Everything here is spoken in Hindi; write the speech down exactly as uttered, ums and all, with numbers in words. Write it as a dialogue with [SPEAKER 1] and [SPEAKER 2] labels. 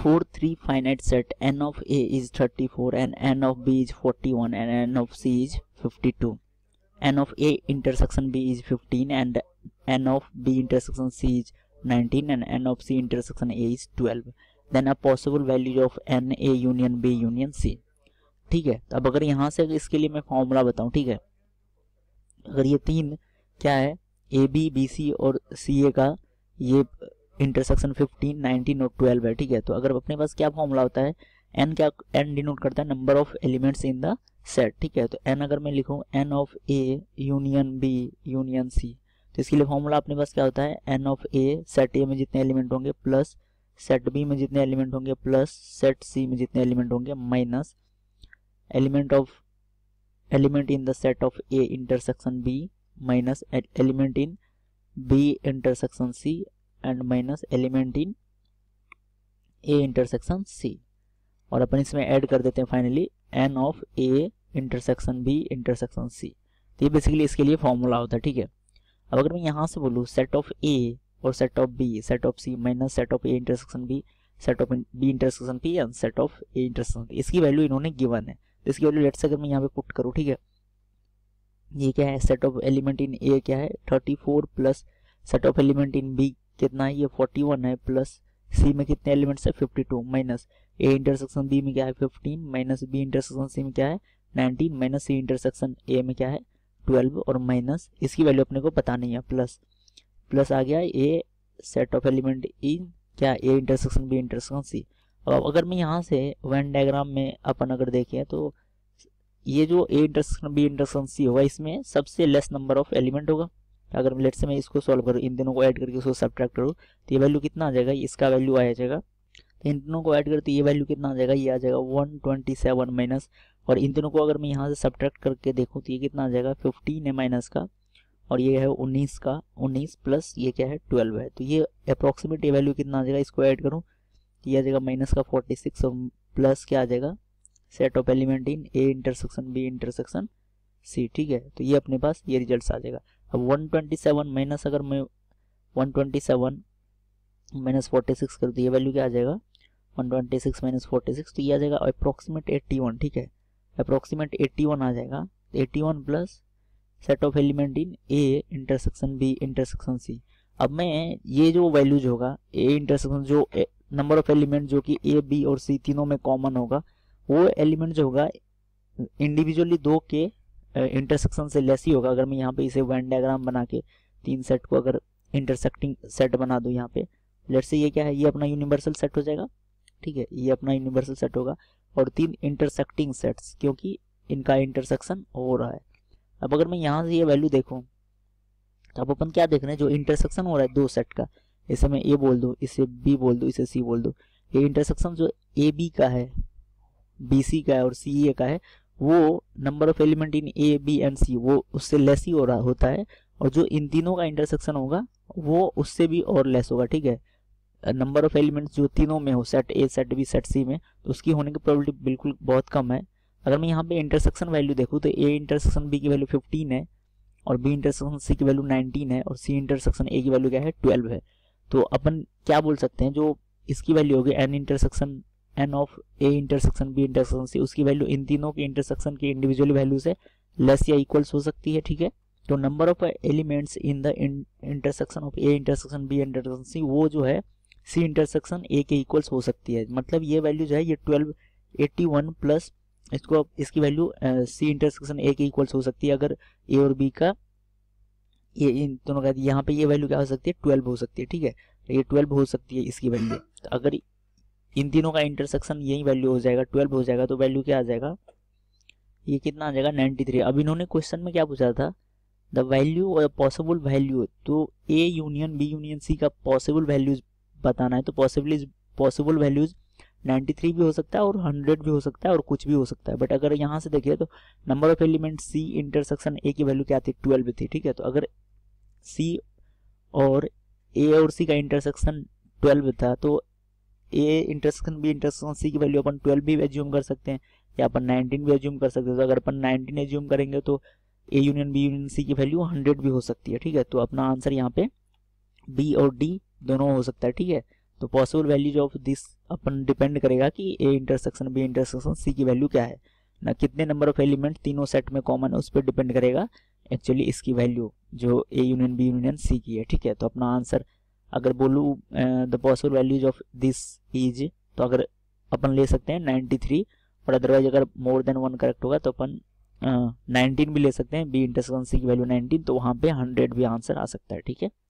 [SPEAKER 1] for three finite set n of A is thirty-four and n of B is forty-one and n of C is fifty-two. N of A intersection B is fifteen and n of B intersection C is nineteen and n of C intersection A is twelve. Then a possible value of n A union B union C. ठीक है, अब अगर यहाँ से इसके लिए मैं फॉर्मूला बताऊँ, ठीक है, अगर ये तीन क्या है ए बी बी सी और सी ए का ये इंटरसेक्शन फिफ्टीन, नाइनटीन और ट्वेल्व है, ठीक है, तो अगर अपने पास क्या फॉर्मूला होता है, एन क्या एन डिनोट करता है number of elements in the set, ठीक है, तो एन अगर मैं लिखूं n of A union B union C, तो इसके लिए फॉर्मूला अपने पास क्या होता है, n of A set A में जितने एलिमेंट होंगे प्लस सेट बी में जितने एलिमेंट होंगे प्लस सेट सी में जितने एलिमेंट होंगे minus element of element in the set of A intersection B minus element in B intersection C and minus element in A intersection C, और अपन इसमें ऐड कर देते हैं finally n of A intersection B intersection C. तो ये बेसिकली इसके लिए फॉर्मूला होता है, ठीक है। अब अगर मैं यहाँ से बोलूँ सेट ऑफ ए और set of B set of C minus set of A intersection B set of B intersection P and set of A intersection, इसकी वैल्यू इन्होंने गिवन है, तो इसकी वैल्यू लेट्स से अगर मैं यहाँ पे पुट करूँ, ठीक है, ये क्या है set of element in A क्या है thirty four plus set of element in B कितना है ये फोर्टी वन है प्लस सी में कितने एलिमेंट्स है fifty two minus A intersection B में क्या है fifteen minus B intersection C में क्या है nineteen minus C intersection A में क्या है ट्वेल्व और माइनस इसकी वैल्यू अपने को पता नहीं है प्लस प्लस आ गया A set of element in क्या A intersection B intersection C. अब अगर मैं यहाँ से वेन डायग्राम में अपन अगर देखें तो ये जो A intersection B intersection C होगा इसमें सबसे लेस नंबर ऑफ एलिमेंट होगा। अगर लेट से मैं इसको सॉल्व करूँ इन दोनों को ऐड करके उसको सब्ट्रैक्ट करूँ तो ये वैल्यू कितना आ जाएगा, इसका वैल्यू आ जाएगा, तो इन दोनों को ऐड करते ये वैल्यू कितना आ जाएगा, ये आ जाएगा वन ट्वेंटी सेवन माइनस, और इन दोनों को अगर मैं यहाँ से सब्ट्रैक्ट करके देखूँ तो ये कितना आ जाएगा फिफ्टीन है माइनस का और ये है उन्नीस का, उन्नीस प्लस ये क्या है ट्वेल्व है, तो ये अप्रॉक्सीमेट ये वैल्यू कितना आ जाएगा, इसको ऐड करूँ तो ये आ जाएगा माइनस का फोर्टी सिक्स और प्लस क्या आ जाएगा set of element in A intersection B intersection C, ठीक है, तो ये अपने पास ये रिजल्ट आ जाएगा। अब वन ट्वेंटी सेवन माइनस अगर मैं one twenty seven minus forty six कर तो ये वैल्यू क्या आ जाएगा one twenty six minus forty six, तो ये आ जाएगा अप्रॉक्सीमेट एट्टी वन, ठीक है, अप्रॉक्सीमेट एट्टी वन आ जाएगा, eighty one plus set of element in A intersection B intersection C. अब मैं ये जो वैल्यूज होगा ए इंटरसेक्शन जो नंबर ऑफ एलिमेंट जो कि ए बी और सी तीनों में कॉमन होगा वो एलिमेंट जो होगा इंडिविजुअली दो के इंटरसेक्शन से लेस ही होगा। अगर मैं यहाँ पे इसे वेन डायग्राम बना के तीन सेट को अगर इंटरसेक्टिंग सेट बना दूँ यहाँ पे लेट्स से ये क्या है ये अपना यूनिवर्सल सेट हो जाएगा, ठीक है, ये अपना यूनिवर्सल सेट होगा और तीन इंटरसेक्टिंग सेट्स क्योंकि इनका इंटरसेक्शन हो रहा है। अब अगर मैं यहाँ से ये वैल्यू देखूँ तो अब अपन क्या देख रहे हैं जो इंटरसेक्शन हो रहा है दो सेट का, इसे मैं ए बोल दूँ इसे बी बोल दूँ इसे सी बोल दूँ, ये इंटरसेक्शन जो ए बी का है बी सी का है और सी ए का है वो number of element in A B and C वो उससे लेस ही हो रहा होता है और जो इन तीनों का इंटरसेक्शन होगा वो उससे भी और लेस होगा, ठीक है, नंबर ऑफ एलिमेंट्स जो तीनों में हो set A set B set C में तो उसकी होने की प्रोबेबिलिटी बिल्कुल बहुत कम है। अगर मैं यहाँ पे इंटरसेक्शन वैल्यू देखूँ तो ए इंटरसेक्शन बी की वैल्यू फिफ्टीन है और बी इंटरसेक्शन सी की वैल्यू नाइनटीन है और सी इंटरसेक्शन ए की वैल्यू क्या है ट्वेल्व है, तो अपन क्या बोल सकते हैं जो इसकी वैल्यू होगी n intersection n of A intersection B intersection C उसकी वैल्यू इन तीनों के इंटरसेक्शन की इंडिविजुअल वैल्यू से लेस या इक्वल्स हो सकती है, ठीक है। तो number of elements in the intersection of A intersection B intersection C वो जो है सी इंटरसेक्शन ए के इक्वल्स हो सकती है, मतलब ये वैल्यू जो है ये ट्वेल्व एट्टी वन प्लस इसको इसकी वैल्यू सी इंटरसेक्शन ए के इक्वल्स हो सकती है अगर ए और बी का ये इन दोनों का यहाँ पे ये वैल्यू क्या हो सकती है ट्वेल्व हो सकती है, ठीक है, ये ट्वेल्व हो सकती है इसकी वैल्यू। तो अगर इन तीनों का इंटरसेक्शन यही वैल्यू हो जाएगा ट्वेल्व हो जाएगा तो वैल्यू क्या आ जाएगा ये कितना आ जाएगा नाइन्टी थ्री। अब इन्होंने क्वेश्चन में क्या पूछा था द वैल्यू और पॉसिबल वैल्यू, तो A union B union C का पॉसिबल वैल्यूज बताना है, तो possible possible values ninety three भी हो सकता है और हंड्रेड भी हो सकता है और कुछ भी हो सकता है, बट अगर यहाँ से देखिए तो number of element C intersection A की वैल्यू क्या थी ट्वेल्व थी, ठीक है, तो अगर सी और ए और सी का इंटरसेक्शन ट्वेल्व था तो A intersection B intersection C की वैल्यू अपन ट्वेल्व भी एज्यूम कर सकते हैं या अपन नाइनटीन भी एज्यूम कर सकते हैं, तो अगर अपन नाइनटीन एज्यूम करेंगे तो A union B union C की वैल्यू हंड्रेड भी हो सकती है, ठीक है, तो अपना आंसर यहाँ पे बी और डी दोनों हो सकता है, ठीक है। तो पॉसिबल वैल्यूज ऑफ दिस अपन डिपेंड करेगा कि A intersection B intersection C की वैल्यू क्या है ना, कितने नंबर ऑफ एलिमेंट तीनों सेट में कॉमन है उस पर डिपेंड करेगा एक्चुअली इसकी वैल्यू जो A union B union C की है। ठीक है, तो अपना आंसर अगर बोलूँ the possible values of this is, तो अगर अपन ले सकते हैं नाइन्टी थ्री, और अदरवाइज अगर मोर देन वन करेक्ट होगा तो अपन नाइनटीन भी ले सकते हैं, बी इंटरसेक्शन सी की वैल्यू नाइनटीन, तो वहाँ पे हंड्रेड भी आंसर आ सकता है। ठीक है।